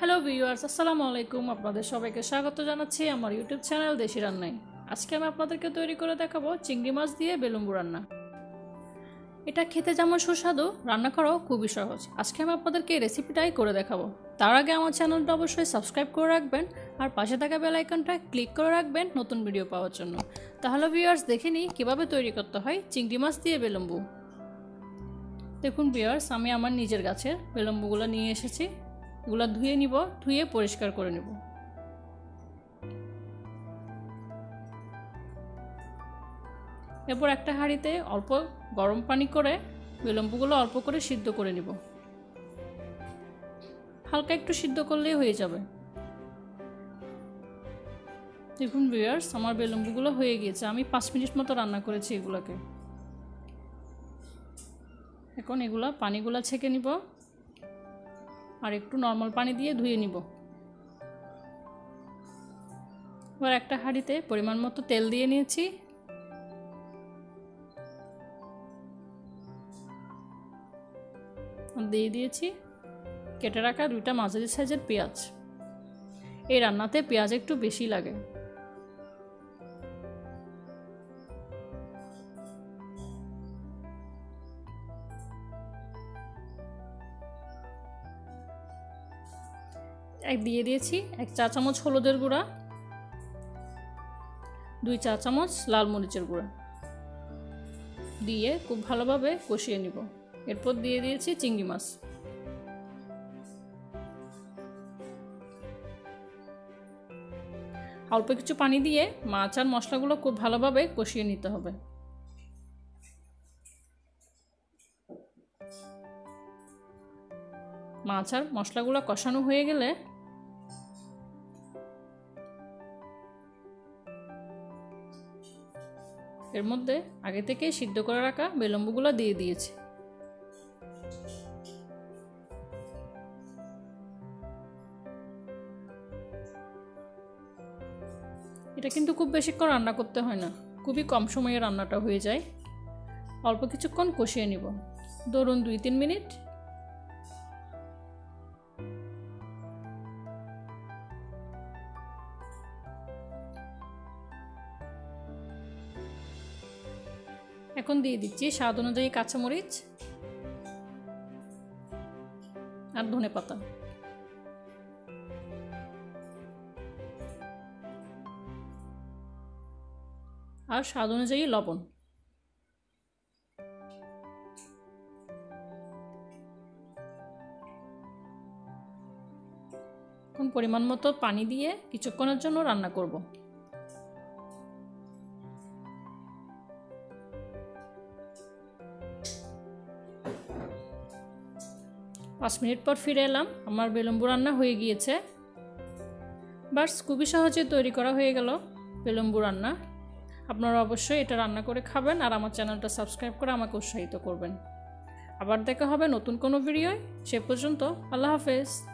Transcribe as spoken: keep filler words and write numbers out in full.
Hello viewers, আসসালামু আলাইকুম। আপনাদের সবাইকে স্বাগত জানাচ্ছি আমার ইউটিউব চ্যানেল দেশি রান্নায়। আজকে আমি আপনাদেরকে তৈরি করে দেখাবো চিংড়ি মাছ দিয়ে বেলুম্বু রান্না। এটা খেতে যেমন সুস্বাদু, রান্না করাও খুবই সহজ। আজকে আমি আপনাদেরকে এই রেসিপিটাই করে দেখাবো। তার আগে আমার চ্যানেলটা অবশ্যই সাবস্ক্রাইব করে রাখবেন আর পাশে থাকা বেল আইকনটা ক্লিক করে রাখবেন নতুন ভিডিও পাওয়ার জন্য। তাহলে ভিউয়ার্স, দেখে নিই কীভাবে তৈরি করতে হয় চিংড়ি মাছ দিয়ে বেলুম্বু। দেখুন ভিউয়ার্স, আমি আমার নিজের গাছের বেলুম্বুগুলো নিয়ে এসেছি। এগুলো ধুয়ে নিব, ধুয়ে পরিষ্কার করে নেব। এরপর একটা হাঁড়িতে অল্প গরম পানি করে বেলুম্বুগুলো অল্প করে সিদ্ধ করে নিব। হালকা একটু সিদ্ধ করলেই হয়ে যাবে। দেখুন ভিউয়ার্স, আমার বেলুম্বুগুলো হয়ে গিয়েছে। আমি পাঁচ মিনিট মতো রান্না করেছি এগুলোকে। এখন এগুলা পানিগুলা ছেঁকে নিব আর একটু নর্মাল পানি দিয়ে ধুয়ে নিব। এবার একটা হাঁড়িতে পরিমাণ মতো তেল দিয়ে নিয়েছি। দিয়ে দিয়েছি কেটে রাখা দুইটা মাঝারি সাইজের পেঁয়াজ। এই রান্নাতে পেঁয়াজ একটু বেশি লাগে। এক দিয়ে দিয়েছি এক চা চামচ হলুদের গুঁড়া, দুই চা চামচ লাল মরিচের গুঁড়া দিয়ে খুব ভালোভাবে কষিয়ে নিব। এরপর দিয়ে দিয়েছি চিংড়ি মাছ। অল্প কিছু পানি দিয়ে মাছ আর মশলাগুলো খুব ভালোভাবে কষিয়ে নিতে হবে। মাছ আর মশলাগুলো কষানো হয়ে গেলে এর মধ্যে আগে থেকে সিদ্ধ করে রাখা বেলুম্বুগুলো দিয়ে দিয়েছি। এটা কিন্তু খুব বেশিক্ষণ রান্না করতে হয় না, খুবই কম সময়ে রান্নাটা হয়ে যায়। অল্প কিছুক্ষণ কষিয়ে নিব, ধরুন দুই তিন মিনিট। এখন দিয়ে দিচ্ছি স্বাদ অনুযায়ী কাঁচামরিচ আর ধনেপাতা। আর স্বাদ অনুযায়ী লবণ। এখন পরিমাণ মতো পানি দিয়ে কিছুক্ষণের জন্য রান্না করব। পাঁচ মিনিট পর ফিরে এলাম। আমার বেলুম্বু রান্না হয়ে গিয়েছে। বাস খুবই সহজে তৈরি করা হয়ে গেল বেলুম্বু রান্না। আপনারা অবশ্যই এটা রান্না করে খাবেন আর আমার চ্যানেলটা সাবস্ক্রাইব করে আমাকে উৎসাহিত করবেন। আবার দেখা হবে নতুন কোনো ভিডিওয়। সে পর্যন্ত আল্লাহ হাফেজ।